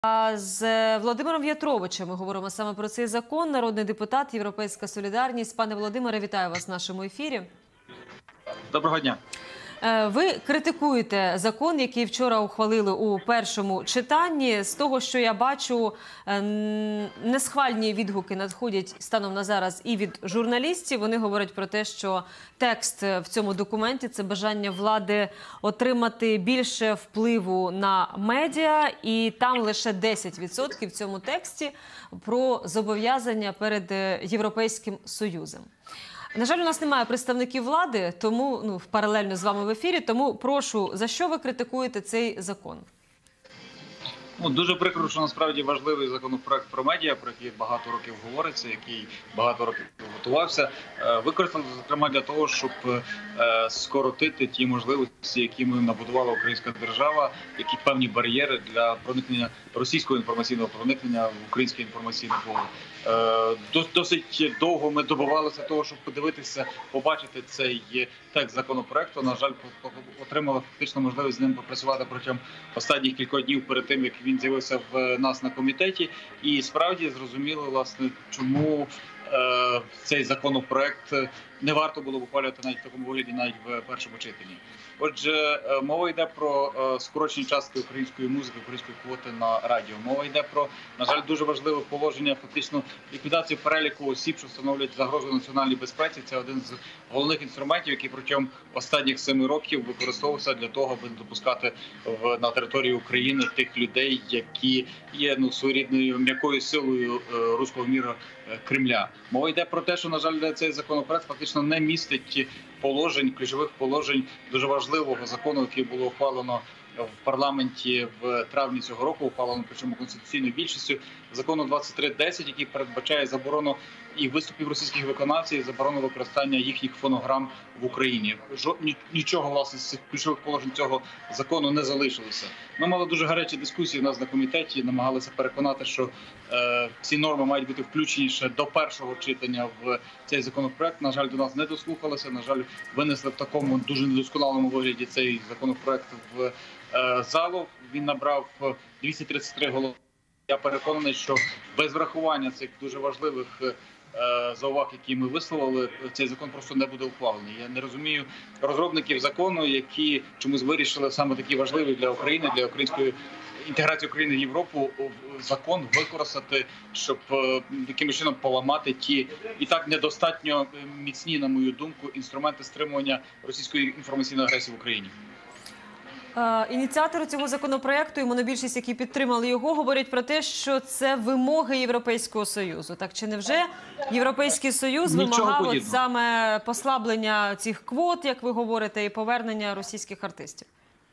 З Володимиром В'ятровичем ми говоримо саме про цей закон. Народний депутат, Європейська солідарність. Пане Володимире, вітаю вас в нашому ефірі. Доброго дня. Ви критикуєте закон, який вчора ухвалили у першому читанні. З того, що я бачу, несхвальні відгуки надходять станом на зараз і від журналістів. Вони говорять про те, що текст в цьому документі – це бажання влади отримати більше впливу на медіа. І там лише 10% в цьому тексті про зобов'язання перед Європейським Союзом. На жаль, у нас немає представників влади, тому паралельно з вами в ефірі, тому прошу, за що ви критикуєте цей закон? Дуже прикро, що насправді важливий законопроект про медіа, про який багато років говориться, який багато років готувався, використали, зокрема, для того, щоб скоротити ті можливості, які набудувала українська держава, які певні бар'єри для проникнення російського інформаційного проникнення в українське інформаційне поле. Досить довго ми добивалися того, щоб подивитися, побачити цей текст законопроекту. На жаль, отримали фактично можливість з ним попрацювати протягом останніх кількох днів перед тим, як він з'явився в нас на комітеті. І справді зрозуміло, власне, чому цей законопроект не варто було ухвалювати навіть в такому вигляді, навіть в першому читанні. Отже, мова йде про скорочені частки української музики, української квоти на радіо. Мова йде про, на жаль, дуже важливе положення, фактично ліквідацію переліку осіб, що становлять загрозу національній безпеці. Це один з головних інструментів, який протягом останніх 7 років використовувався для того, аби допускати на території України тих людей, які є своєрідною м'якою силою руського міра Кремля. Мова йде про те, що, на жаль, цей законопроект фактично не містить положень, ключових положень дуже важливого закону, який було ухвалено в парламенті в травні цього року, ухвалено причому конституційною більшістю, закону 2310, який передбачає заборону і виступів російських виконавців, і заборону використання їхніх фонограм в Україні. Нічого, власне, з цих ключових положень цього закону не залишилося. Ми мали дуже гарячі дискусії у нас на комітеті, намагалися переконати, що ці норми мають бути включені ще до першого читання в цей законопроект. На жаль, до нас не дослухалися, на жаль, винесли в такому дуже недосконалому вигляді цей законопроект в залу. Він набрав 233 голоси. Я переконаний, що без врахування цих дуже важливих зауваг, які ми висловили, цей закон просто не буде ухвалений. Я не розумію розробників закону, які чомусь вирішили саме такі важливі для України, для української інтеграції України в Європу, закон використати, щоб якимось чином поламати ті і так недостатньо міцні, на мою думку, інструменти стримування російської інформаційної агресії в Україні. Ініціатори цього законопроекту і монобільшість, які підтримали його, говорять про те, що це вимоги Європейського Союзу. Так чи невже Європейський Союз вимагав саме послаблення цих квот, як ви говорите, і повернення російських артистів?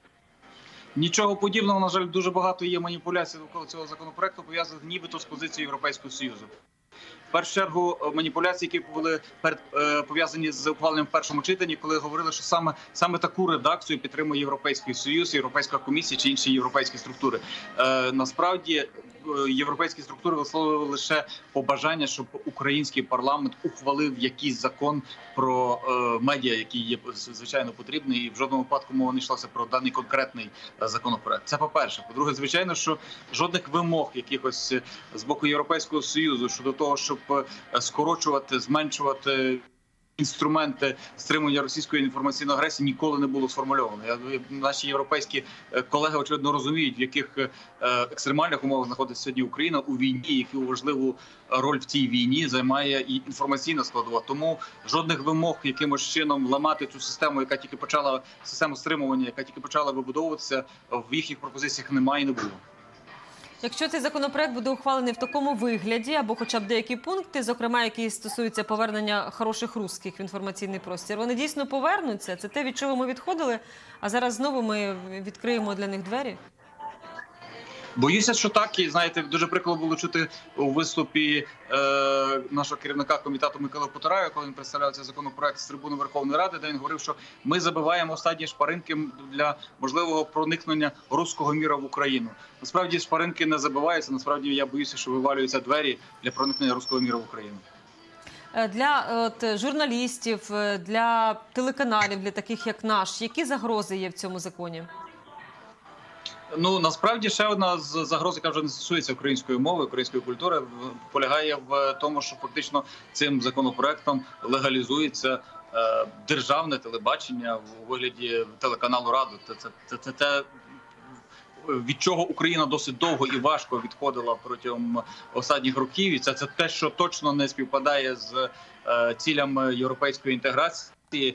Нічого подібного, на жаль, дуже багато є маніпуляцій довкола цього законопроекту, пов'язаних нібито з позицією Європейського Союзу. В першу чергу маніпуляції, які були пов'язані з ухваленням в першому читанні, коли говорили, що саме таку редакцію підтримує Європейський Союз, Європейська комісія чи інші європейські структури. Насправді європейські структури висловили лише побажання, щоб український парламент ухвалив якийсь закон про медіа, який є звичайно потрібний, і в жодному випадку мова не йшлася про даний конкретний законопроект. Це по-перше. По-друге, звичайно, що жодних вимог якихось з боку Європейського Союзу щодо того, щоб скорочувати, зменшувати інструменти стримування російської інформаційної агресії, ніколи не було сформульовано. Наші європейські колеги, очевидно, розуміють, в яких екстремальних умовах знаходиться сьогодні Україна у війні, яку важливу роль в цій війні займає і інформаційна складова. Тому жодних вимог якимось чином ламати цю систему, яка тільки почала, систему стримування, яка тільки почала вибудовуватися, в їхніх пропозиціях немає і не було. Якщо цей законопроект буде ухвалений в такому вигляді, або хоча б деякі пункти, зокрема, які стосуються повернення хороших русських в інформаційний простір, вони дійсно повернуться? Це те, від чого ми відходили, а зараз знову ми відкриємо для них двері? Боюся, що так. І, знаєте, дуже прикладно було чути у виступі нашого керівника комітету Миколи Потураєва, коли він представляв цей законопроект з трибуни Верховної Ради, де він говорив, що ми забиваємо останні шпаринки для можливого проникнення руського міра в Україну. Насправді шпаринки не забиваються, насправді я боюся, що вивалюються двері для проникнення руського міра в Україну. Для журналістів, для телеканалів, для таких як наш, які загрози є в цьому законі? Ну, насправді, ще одна з загроз, яка вже не стосується української мови, української культури, полягає в тому, що фактично цим законопроектом легалізується державне телебачення в вигляді телеканалу «Рада». Це те, від чого Україна досить довго і важко відходила протягом останніх років. І це те, що точно не співпадає з цілями європейської інтеграції.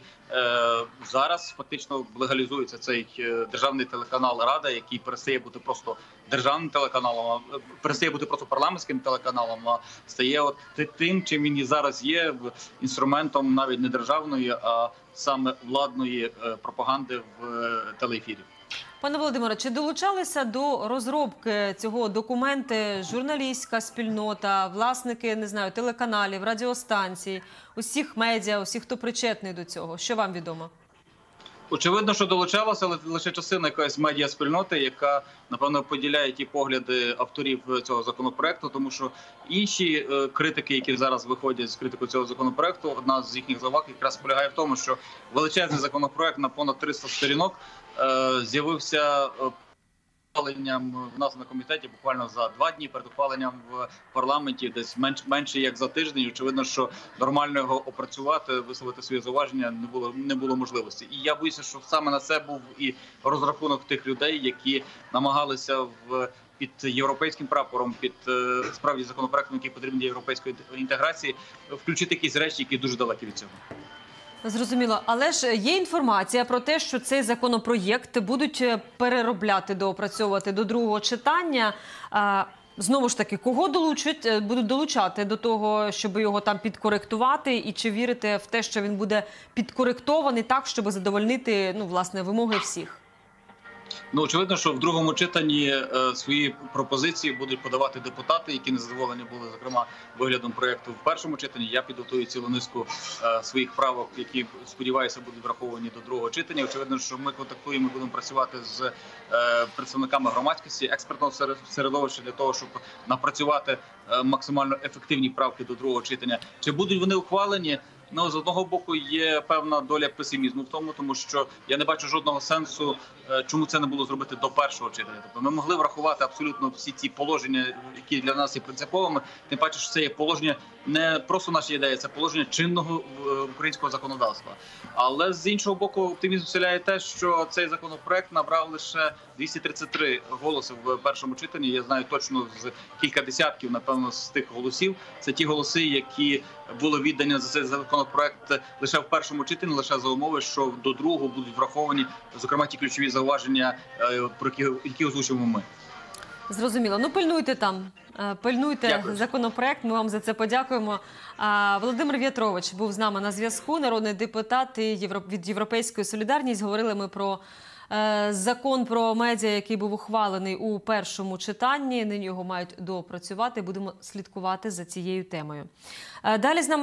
Зараз фактично легалізується цей державний телеканал «Рада», який перестає бути просто державним телеканалом, перестає бути просто парламентським телеканалом, а стає тим, чим він і зараз є, інструментом навіть не державної, а саме владної пропаганди в телеефірі. Пане Володимире, чи долучалися до розробки цього документу журналістська спільнота, власники, не знаю, телеканалів, радіостанцій, усіх медіа, усіх, хто причетний до цього? Що вам відомо? Очевидно, що долучалася, але лише частина якоїсь медіаспільноти, яка, напевно, поділяє ті погляди авторів цього законопроекту, тому що інші критики, які зараз виходять з критикою цього законопроекту, одна з їхніх заваг якраз полягає в тому, що величезний законопроект на понад 300 сторінок з'явився ухваленням в нас на комітеті буквально за 2 дні, перед ухваленням в парламенті десь менше як за тиждень. Очевидно, що нормально його опрацювати, висловити свої зауваження не було можливості. І я боюся, що саме на це був і розрахунок тих людей, які намагалися під європейським прапором, під справді законопроектом, який потрібен для європейської інтеграції, включити якісь речі, які дуже далекі від цього. Зрозуміло. Але ж є інформація про те, що цей законопроєкт будуть переробляти, доопрацьовувати до другого читання. Знову ж таки, кого будуть долучати до того, щоб його там підкоректувати? І чи вірите в те, що він буде підкоректований так, щоб задовольнити, власне, вимоги всіх? Ну, очевидно, що в другому читанні свої пропозиції будуть подавати депутати, які незадоволені були, зокрема, виглядом проєкту в першому читанні. Я підготую цілу низку своїх правок, які, сподіваюся, будуть враховані до другого читання. Очевидно, що ми контактуємо і будемо працювати з представниками громадськості, експертного середовища для того, щоб напрацювати максимально ефективні правки до другого читання. Чи будуть вони ухвалені? Ну, з одного боку, є певна доля песимізму в тому, що я не бачу жодного сенсу, чому це не було зробити до першого читання. Тобто ми могли врахувати абсолютно всі ці положення, які для нас є принциповими. Тим паче, що це є положення не просто наші ідеї, це положення чинного українського законодавства. Але з іншого боку, оптимізм вселяє те, що цей законопроект набрав лише 233 голоси в першому читанні. Я знаю точно з кілька десятків, напевно, з тих голосів. Це ті голоси, які були віддані за цей законопроект лише в першому читанні, лише за умови, що до другого будуть враховані, зокрема, ті ключові зауваження, про які озвучуємо ми. Зрозуміло. Ну, пильнуйте там. Пильнуйте Дякую. Законопроект, ми вам за це подякуємо. Володимир В'ятрович був з нами на зв'язку, народний депутат від «Європейської солідарності». Говорили ми про закон про медіа, який був ухвалений у першому читанні. Нині його мають доопрацювати. Будемо слідкувати за цією темою. Далі з нами